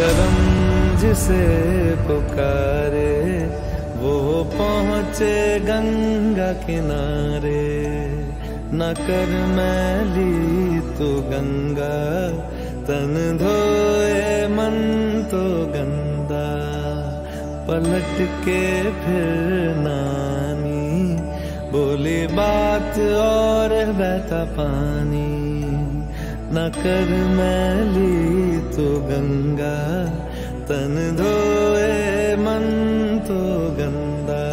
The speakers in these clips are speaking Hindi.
करम जिसे पुकारे वो पहुँचे गंगा किनारे। न कर मैली तो गंगा तन धोए मन तो गंदा। पलट के फिर नानी बोली बात और बहता पानी। न कर मैली तो गंगा तन धोए मन तो गंदा।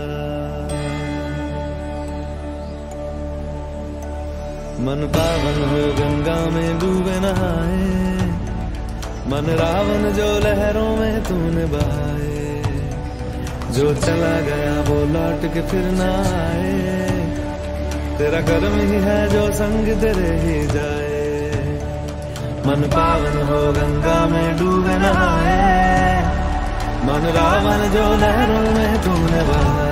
मन पावन हो गंगा में डूबे नहाए। मन रावण जो लहरों में तूने बहाए। जो चला गया वो लौट के फिर ना आए। तेरा कर्म ही है जो संग तेरे ही जाए। मन पावन हो गंगा में डूबे नहाए। मन रावण जो लहरों में तूने बहाए।